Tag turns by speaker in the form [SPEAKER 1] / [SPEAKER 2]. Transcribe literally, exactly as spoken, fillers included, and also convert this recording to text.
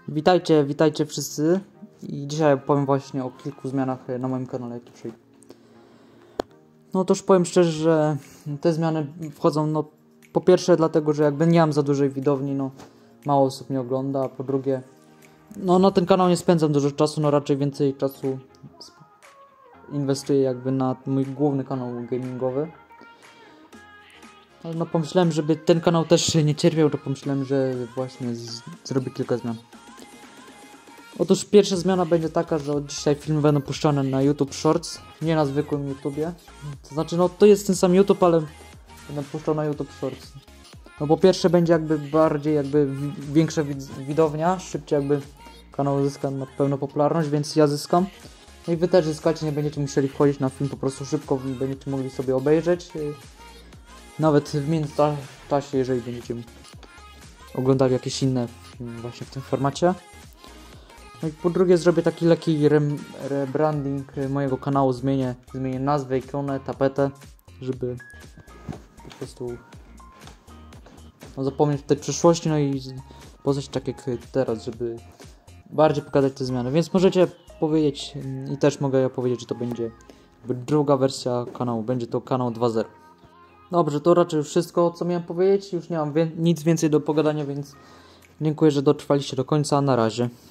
[SPEAKER 1] Witajcie, witajcie wszyscy i dzisiaj powiem właśnie o kilku zmianach na moim kanale, jakie przyjdą. No toż powiem szczerze, że te zmiany wchodzą no po pierwsze dlatego, że jakby nie mam za dużej widowni, no mało osób mnie ogląda, a po drugie no na ten kanał nie spędzam dużo czasu, no raczej więcej czasu inwestuję jakby na mój główny kanał gamingowy. Ale no pomyślałem, żeby ten kanał też nie cierpiał, to pomyślałem, że właśnie z, zrobię kilka zmian. Otóż pierwsza zmiana będzie taka, że od dzisiaj filmy będą puszczane na YouTube Shorts, nie na zwykłym YouTubie. To znaczy, no to jest ten sam YouTube, ale będę puszczał na YouTube Shorts. No po pierwsze będzie jakby bardziej, jakby większa widownia, szybciej jakby kanał zyska na pewno popularność, więc ja zyskam. No i wy też zyskacie, nie będziecie musieli wchodzić na film po prostu szybko, będziecie mogli sobie obejrzeć. Nawet w międzyczasie, jeżeli będziecie oglądali jakieś inne filmy właśnie w tym formacie. No i po drugie zrobię taki lekki re rebranding mojego kanału, zmienię, zmienię nazwę, ikonę, tapetę, żeby po prostu no, zapomnieć tej przeszłości, no i pozostać tak jak teraz, żeby bardziej pokazać te zmiany. Więc możecie powiedzieć i też mogę ja powiedzieć, że to będzie druga wersja kanału, będzie to kanał dwa zero. Dobrze, to raczej wszystko, co miałem powiedzieć. Już nie mam wie nic więcej do pogadania, więc dziękuję, że dotrwaliście do końca. Na razie.